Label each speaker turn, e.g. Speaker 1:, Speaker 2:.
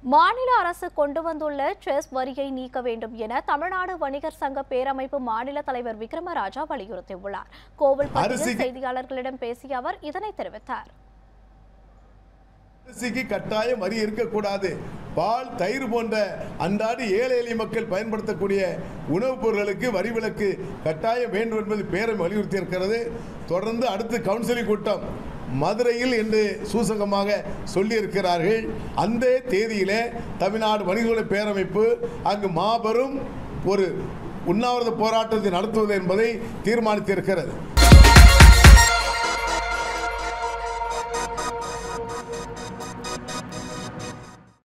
Speaker 1: மாநில அரசு கொண்டு வந்துள்ள செஸ் வரியை நீக்க வேண்டும் என தமிழ்நாடு வணிகர் சங்க பேரமைப்பு மாநில தலைவர் விக்ரமராஜா வலியுறுத்தியுள்ளார். கோவில்பட்டியில் செய்தியாளர்களிடம் பேசிய அவர் இதனை தெரிவித்தார்.
Speaker 2: அரிசிக்கு கட்டாயம் வரி இருக்கக்கூடாது. பால், தயிர் போன்ற அன்றாட ஏழை எளிய மக்கள் பயன்படுத்தக்கூடிய உணவுப் பொருட்களுக்கு வரி விலக்கு கட்டாயம் வேண்டும் என்பது பேரம் வலியுறுத்தி இருக்கிறது. தொடர்ந்து அடுத்து கவுன்சிலிங் கூட்டம் மதுரையில் என்று சூசகமாக சொல்லியிருக்கிறார்கள். அந்த தேதியிலே தமிழ்நாடு வணிகர்களின் பேரமைப்பு அங்கு மாபெரும் ஒரு உண்ணாவிரத போராட்டத்தை நடத்துவது என்பதை தீர்மானித்திருக்கிறது.